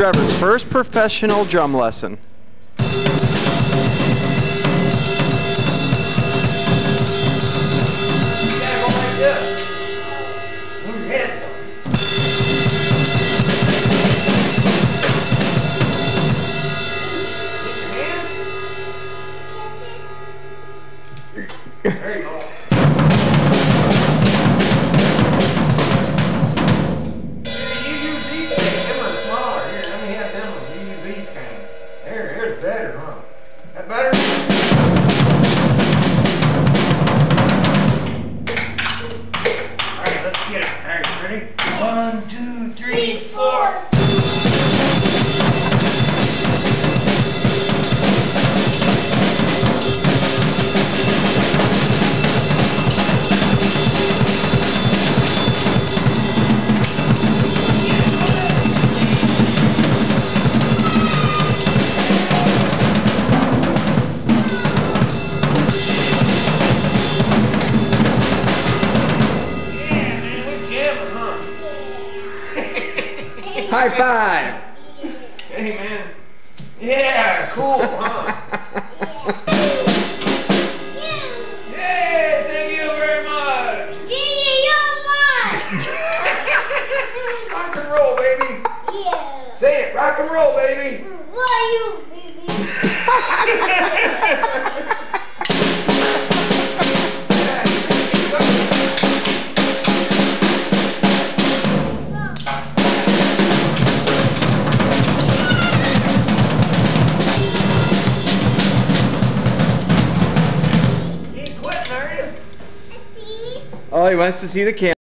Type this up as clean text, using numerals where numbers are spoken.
Trevor's first professional drum lesson. There you go. You use these things. Them are smaller. Here, let me have them ones. You use these kind. Here's better, huh? That better? Alright, let's get it. Alright, ready? 1, 2, 3, 4. High five! Hey, man. Yeah, cool, huh? Yeah, thank you very much. Thank you so much. Rock and roll, baby. Yeah. Say it, rock and roll, baby. Why you, baby? Oh, he wants to see the camera.